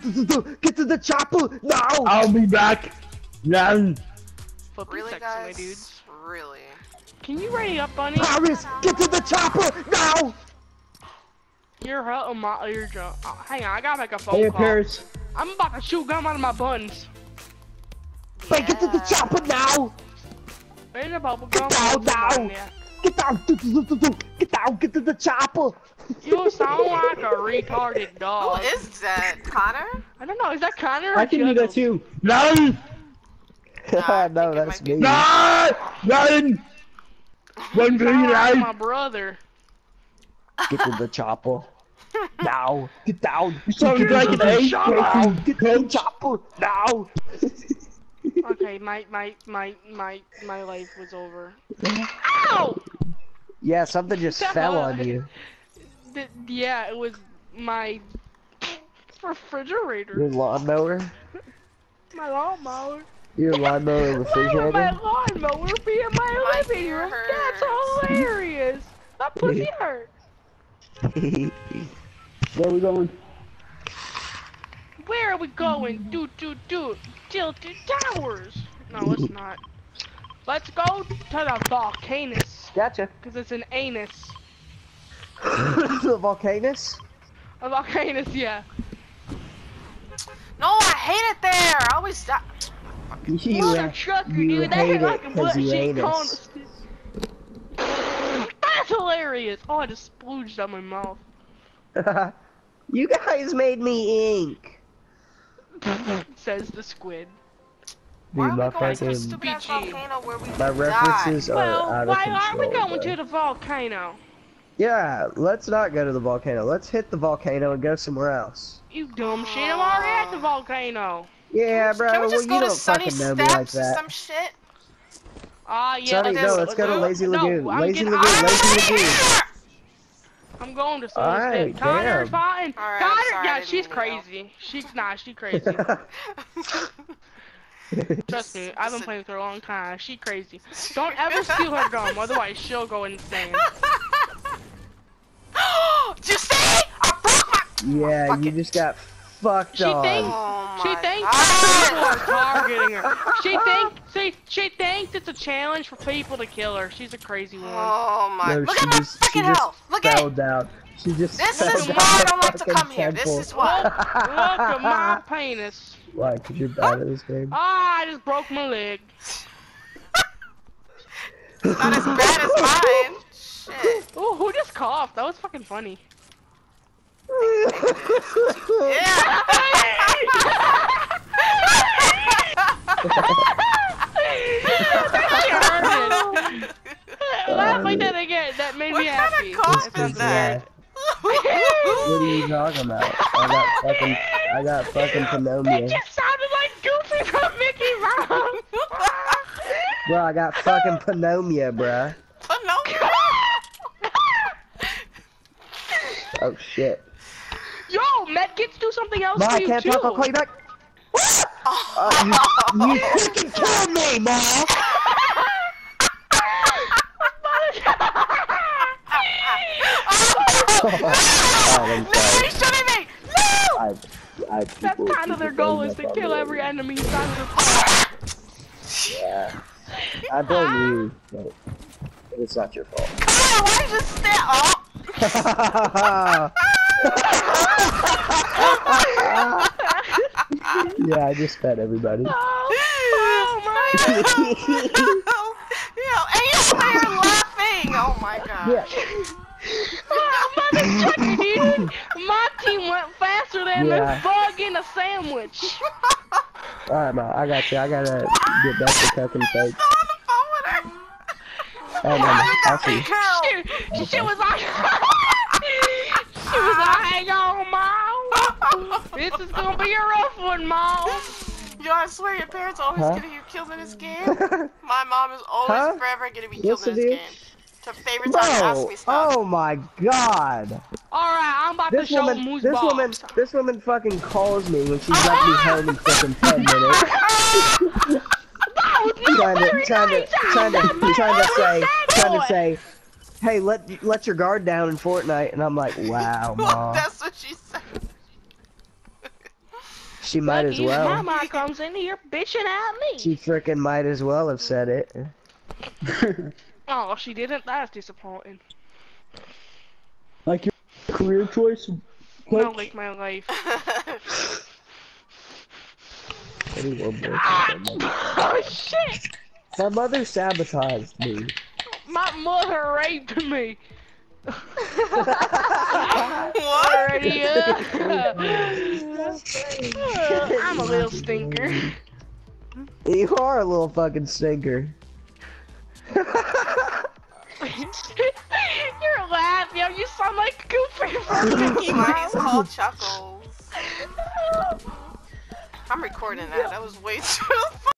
Get to the chopper now! I'll be back. Run. Really, guys? Really? Can you ready up, bunny? Paris, get to the chopper now! You're drunk. Hang on, I gotta make a phone Hey, call. Paris. I'm about to shoot gum out of my buns. Wait, get to the chopper now! Where's the bubble gum? Get down now! Get down! Get down! Get to the chopper! You sound like a retarded dog. Who is that? Connor? I don't know. Is that Connor? Or I can do that Chuckles? too. Run! No, that's me. No! Run! Run for your Sound like my life! brother. Get to the chopper. Now! Get down! You sound like an ape. Get to the chopper! Now! Okay, my life was over. Ow! Yeah, something just fell on you. Yeah, it was my refrigerator. Your lawnmower? My lawnmower. Your lawnmower refrigerator? My lawnmower be in my living room. That's hilarious. That pussy hurt. Where are we going? Where are we going? Tilted Towers. No, it's not. Let's go to the volcanus. Gotcha. Cause it's an anus. The volcanus? A volcanus, yeah. No, I hate it there. I always die. Mother trucker, dude, they hate like it a 'cause you bullshit anus. That's hilarious. Oh, I just splooged on my mouth. You guys made me ink. Says the squid. Why Dude, are my we going to the fucking stupid ass PG. volcano where we my references are Well, out of why control. are we going bro. to the volcano? Yeah, let's not go to the volcano. Let's hit the volcano and go somewhere else. You dumb shit, I'm already at the volcano. Yeah, bro. Can we Well, just you go to don't Sunny fucking know me like Steps or that. some shit? Ah, yeah. Sunny, no, let's go to Lazy Lagoon. Lazy Lagoon. Lazy Lagoon. I'm going to Sunny Alright, Steps. Connor's damn. fine. Alright, Connor, I'm sorry, I yeah, didn't she's mean to yell. crazy. She's crazy. Trust me, I've been playing with her a long time. She crazy. Don't ever steal her gum, otherwise she'll go insane. Did you see? I broke my. Yeah, Fuck you it. just got fucked She on. thinks Oh she my thinks God. people are targeting her. She thinks it's a challenge for people to kill her. She's a crazy one. Oh my! No, Look she at my just, she fucking just health. Look at fell it. down. She just This fell is down why I the don't like to fucking come here. This temple. is why. Look at my penis. Why? Cause you're bad at this game. Ah, I just broke my leg. Not as bad as mine. Shit. Oh, who just coughed? That was fucking funny. Yeah. Laugh like that again. That made me happy. What kind of cough This is that? What are you talking about? I got fucking That pneumonia. just sounded like Goofy from Mickey Mouse. Bro, I got fucking pneumonia, bruh. Pinocchio. Oh shit. Yo, medkits do something else Ma, for I you can't too. talk, I'll call you back. You fucking killed me, Ma! No, he's shooting me. No. That's kind of their goal is to kill every enemy inside of their path. Yeah. I blame you, but it's not your fault. Oh, why did you just stand up? Yeah, I just fed everybody. Oh my god. And you're laughing. Oh my god. Yeah. Oh, motherfucker, dude. My team went faster than Yeah. the bug in a sandwich. Alright, Ma, I got you. I gotta get back to cooking steak. On the phone with her. Oh, man, I'll see. She was like, she was like, hang on, Mom. This is gonna be a rough one, Mom. Yo, I swear your parents are always Huh? getting you killed in this game. My mom is always Huh? forever getting me Yes, killed in it this is. game. It's her favorite time to ask Bro, me stuff. oh my god. Alright, I'm about to This show woman, them who's this boss. woman, this woman fucking calls me when she's left me home in fucking 10 minutes. trying to say, hey, let your guard down in Fortnite, and I'm like, wow, Mom. That's what she said. She might as Lucky well. my mom comes in here bitching at me. She frickin' might as well have said it. Oh, she didn't? That's disappointing. Like your career choice? No, like my life. Oh shit! My mother sabotaged me. My mother raped me. What? Already, I'm a little stinker. You are a little fucking stinker. You're laughing, yo. You sound like Goofy from Mickey Mine's Mouse. called Chuckles. I'm recording that. That was way too